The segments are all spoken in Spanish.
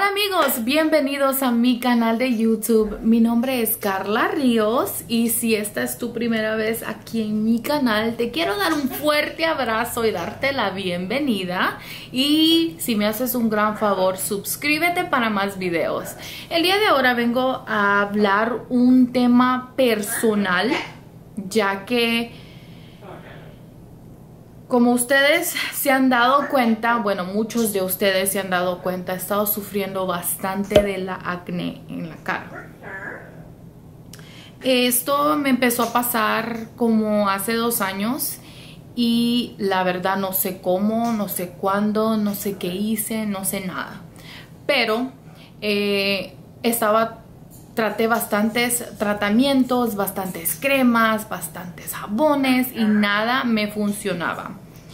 Hola amigos, bienvenidos a mi canal de YouTube. Mi nombre es Carla Ríos y si esta es tu primera vez aquí en mi canal, te quiero dar un fuerte abrazo y darte la bienvenida. Y si me haces un gran favor, suscríbete para más videos. El día de ahora vengo a hablar un tema personal, ya que como ustedes se han dado cuenta, bueno, muchos de ustedes se han dado cuenta, he estado sufriendo bastante de la acné en la cara. Esto me empezó a pasar como hace 2 años y la verdad no sé cómo, no sé cuándo, no sé qué hice, no sé nada. Pero traté bastantes tratamientos, bastantes cremas, bastantes jabones y nada me funcionaba.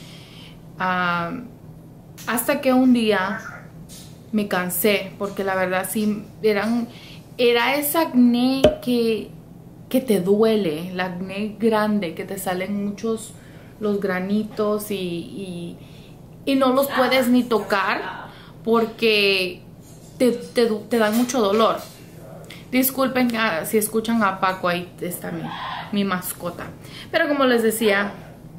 Hasta que un día me cansé, porque la verdad sí era esa acné que te duele, la acné grande, que te salen muchos los granitos y no los puedes ni tocar porque te dan mucho dolor. Disculpen si escuchan a Paco, ahí está mi mascota. Pero como les decía,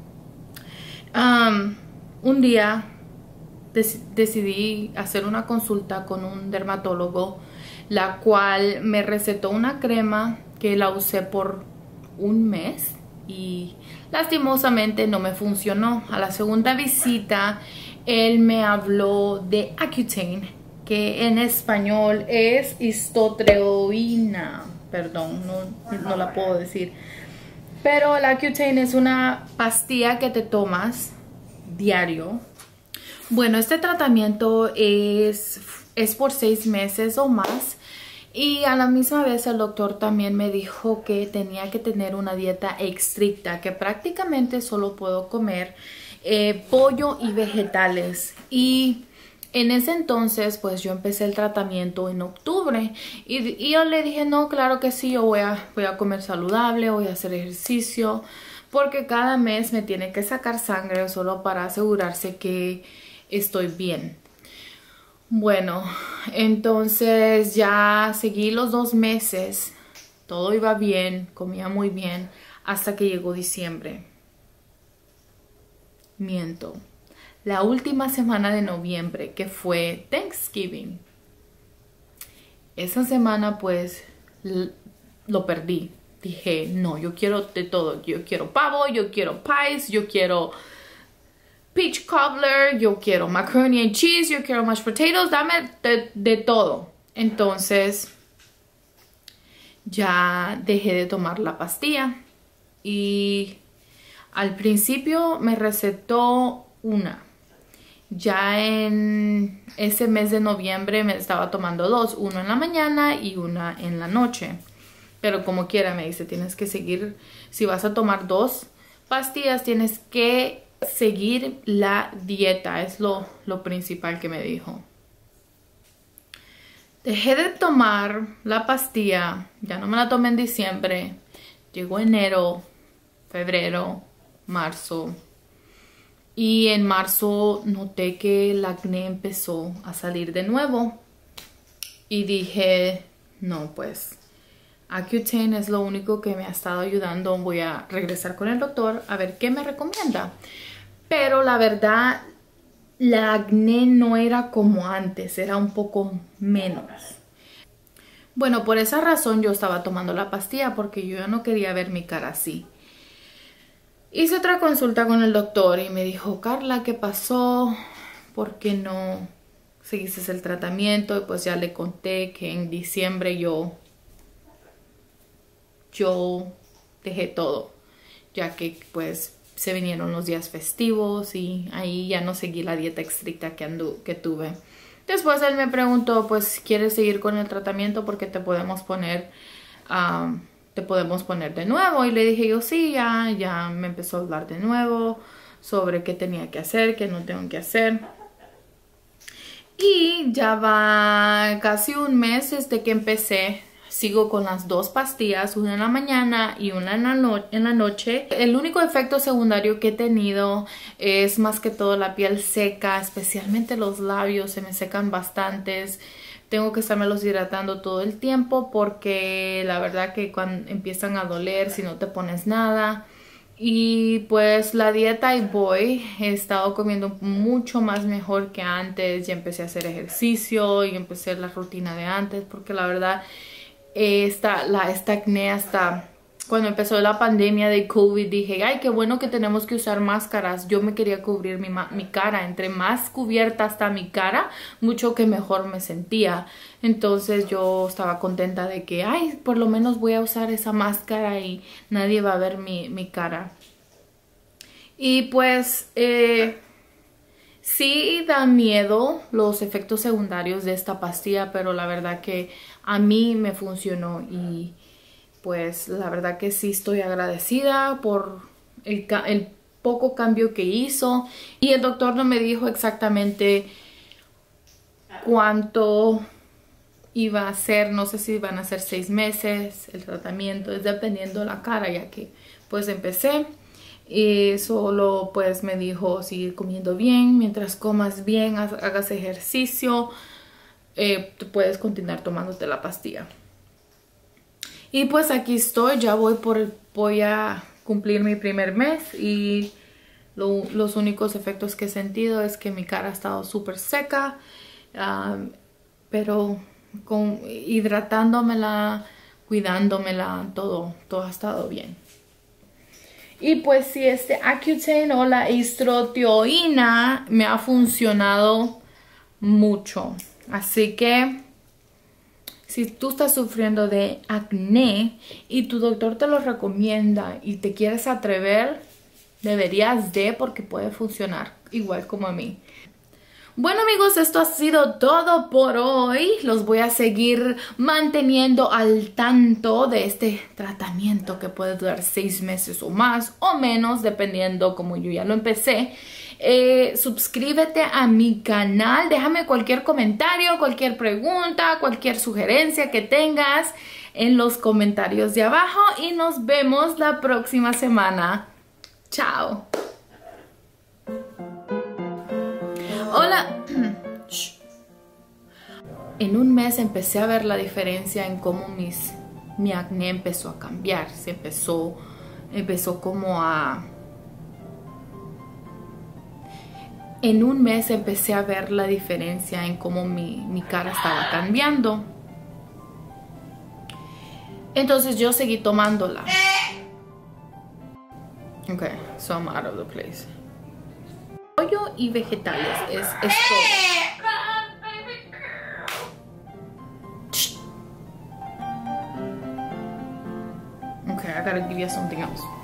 un día decidí hacer una consulta con un dermatólogo, la cual me recetó una crema que la usé por un mes y lastimosamente no me funcionó. A la segunda visita, él me habló de Accutane, que en español es isotretinoína, perdón, no la puedo decir. Pero la Accutane es una pastilla que te tomas diario. Bueno, este tratamiento es por 6 meses o más. Y a la misma vez el doctor también me dijo que tenía que tener una dieta estricta, que prácticamente solo puedo comer pollo y vegetales. Y en ese entonces, pues yo empecé el tratamiento en octubre y yo le dije, no, claro que sí, yo voy a comer saludable, voy a hacer ejercicio, porque cada mes me tiene que sacar sangre solo para asegurarse que estoy bien. Bueno, entonces ya seguí los 2 meses, todo iba bien, comía muy bien, hasta que llegó diciembre. Miento. La última semana de noviembre, que fue Thanksgiving. Esa semana pues lo perdí. Dije, no, yo quiero de todo. Yo quiero pavo, yo quiero pies, yo quiero peach cobbler, yo quiero macaroni and cheese, yo quiero mashed potatoes, dame de todo. Entonces ya dejé de tomar la pastilla. Y al principio me recetó una. Ya en ese mes de noviembre me estaba tomando 2, una en la mañana y una en la noche. Pero como quiera me dice, tienes que seguir, si vas a tomar 2 pastillas, tienes que seguir la dieta. Es lo principal que me dijo. Dejé de tomar la pastilla, ya no me la tomé en diciembre. Llegó enero, febrero, marzo. Y en marzo noté que el acné empezó a salir de nuevo. Y dije, no, pues Accutane es lo único que me ha estado ayudando. Voy a regresar con el doctor a ver qué me recomienda. Pero la verdad, la acné no era como antes, era un poco menos. Bueno, por esa razón yo estaba tomando la pastilla, porque yo ya no quería ver mi cara así. Hice otra consulta con el doctor y me dijo, Carla, ¿qué pasó? ¿Por qué no seguiste el tratamiento? Y pues ya le conté que en diciembre yo dejé todo, ya que pues se vinieron los días festivos y ahí ya no seguí la dieta estricta que tuve. Después él me preguntó, pues, ¿quieres seguir con el tratamiento? Porque te podemos poner de nuevo. Y le dije yo, sí, ya me empezó a hablar de nuevo sobre qué tenía que hacer, qué no tengo que hacer. Y ya va casi un mes desde que empecé. Sigo con las 2 pastillas, una en la mañana y una en la noche. El único efecto secundario que he tenido es más que todo la piel seca, especialmente los labios, se me secan bastantes. tengo que estármelos hidratando todo el tiempo porque la verdad que cuando empiezan a doler si no te pones nada. Y pues la dieta ahí voy, he estado comiendo mucho más mejor que antes, ya empecé a hacer ejercicio y empecé la rutina de antes porque la verdad esta acné hasta cuando empezó la pandemia de COVID dije, ay, qué bueno que tenemos que usar máscaras. Yo me quería cubrir mi cara. Entre más cubierta está mi cara, mucho que mejor me sentía. Entonces yo estaba contenta de que, ay, por lo menos voy a usar esa máscara y nadie va a ver mi cara. Y pues sí da miedo los efectos secundarios de esta pastilla, pero la verdad que a mí me funcionó y pues la verdad que sí estoy agradecida por el poco cambio que hizo. Y el doctor no me dijo exactamente cuánto iba a ser, no sé si van a ser 6 meses el tratamiento, es dependiendo de la cara, ya que pues empecé. Y solo pues me dijo seguir comiendo bien, mientras comas bien, hagas ejercicio, puedes continuar tomándote la pastilla. Y pues aquí estoy, ya voy a cumplir mi primer mes y los únicos efectos que he sentido es que mi cara ha estado súper seca, pero hidratándomela, cuidándomela, todo ha estado bien. Y pues si este Accutane o la isotretinoína me ha funcionado mucho, así que si tú estás sufriendo de acné y tu doctor te lo recomienda y te quieres atrever, deberías porque puede funcionar igual como a mí. Bueno amigos, esto ha sido todo por hoy. Los voy a seguir manteniendo al tanto de este tratamiento que puede durar 6 meses o más o menos, dependiendo como yo ya lo empecé. Suscríbete a mi canal, déjame cualquier comentario, cualquier pregunta, cualquier sugerencia que tengas en los comentarios de abajo y nos vemos la próxima semana. Chao. Hola. En un mes empecé a ver la diferencia en cómo mi acné empezó a cambiar. Empezó como a... En un mes empecé a ver la diferencia en cómo mi cara estaba cambiando. Entonces yo seguí tomándola. Ok, so I'm out of the place. Pollo y vegetales es todo. Okay, I gotta give you something else.